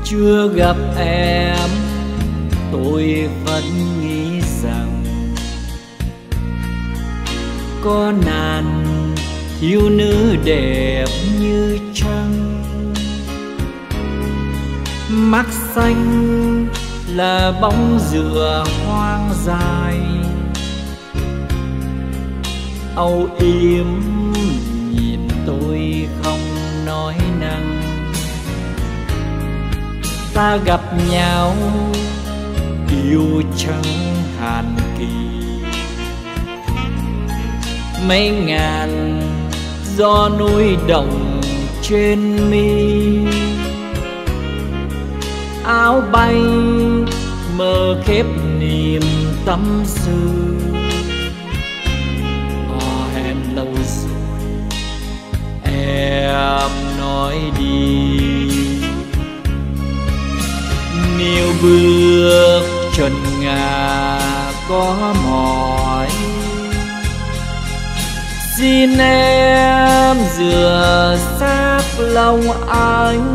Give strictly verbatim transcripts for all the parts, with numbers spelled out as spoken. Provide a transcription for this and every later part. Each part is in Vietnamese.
Chưa gặp em tôi vẫn nghĩ rằng có nàng thiếu nữ đẹp như trăng, mắt xanh là bóng dừa hoang dài, âu yếm nhìn tôi không nói năng. Ta gặp nhau yêu trắng hàn kỳ, mấy ngàn gió núi đồng trên mi, áo bay mơ khép niềm tâm sự. Oh, em lâu rồi em nói đi, nếu bước chân ngà có mỏi, xin em dựa sát lòng anh.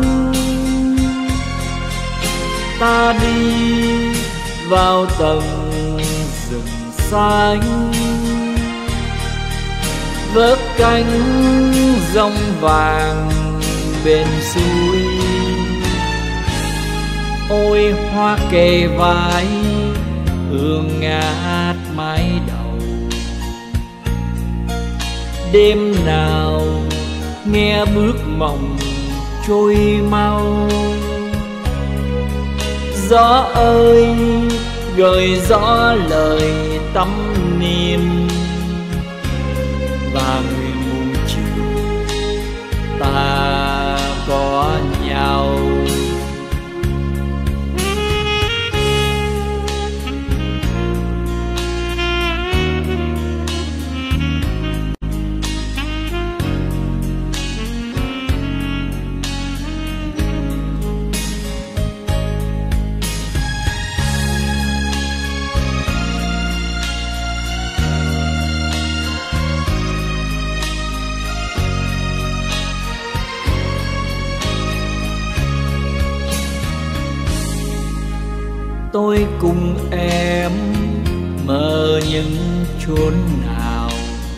Ta đi vào tầng rừng xanh, vớt cánh rong vàng bên suối. Ôi hoa kề vai hương ngát mái đầu, đêm nào nghe bước mộng trôi mau. Gió ơi gợi gió lời tâm niệm, và nguyện muôn chiều ta có nhau. Tôi cùng em mơ những chốn nào,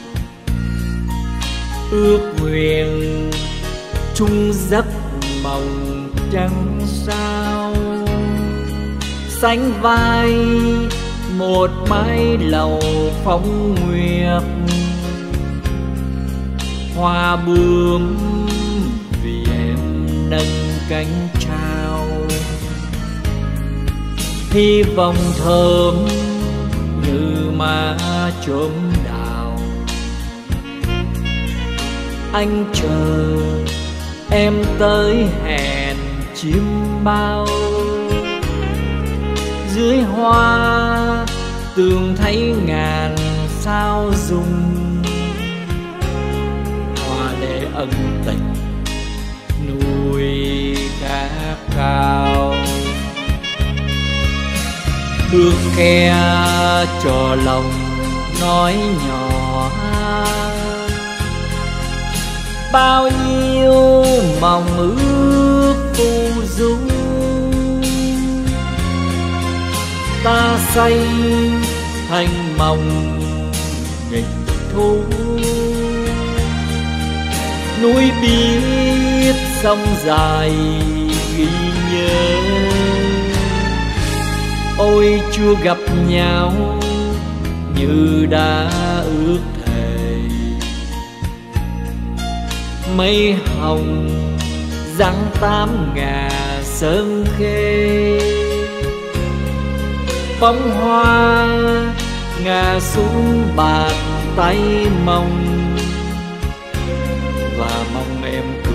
ước nguyện chung giấc mộng trăng sao. Sánh vai một mái lầu phong nguyệt, hoa bướm vì em nâng cánh trao. Hy vọng thơm như má chôm đào, anh chờ em tới hẹn chim bao. Dưới hoa tường thấy ngàn sao rung, hoa để ân tình nuôi khát khao. Bước khe cho lòng nói nhỏ, bao nhiêu mong ước phù du. Ta say thành mộng nghịch thú, núi biết sông dài ghi nhớ. Ôi chưa gặp nhau như đã ước thề, mây hồng răng tám ngà sơn khê. Bóng hoa ngả xuống bàn tay mong, và mong em